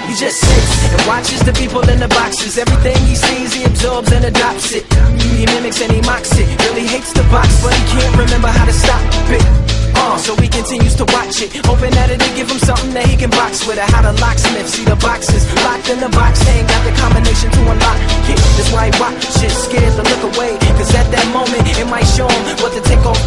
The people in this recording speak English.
He just sits and watches the people in the boxes. Everything he sees, he absorbs and adopts it. He mimics and he mocks it. Really hates the box, but he can't remember how to stop it. So he continues to watch it, hoping that it'll give him something that he can box with. How the locksmith see the boxes locked in the box, ain't got the combination to unlock it. That's why he watch shit, scared to look away, cause at that moment it might show him what to take off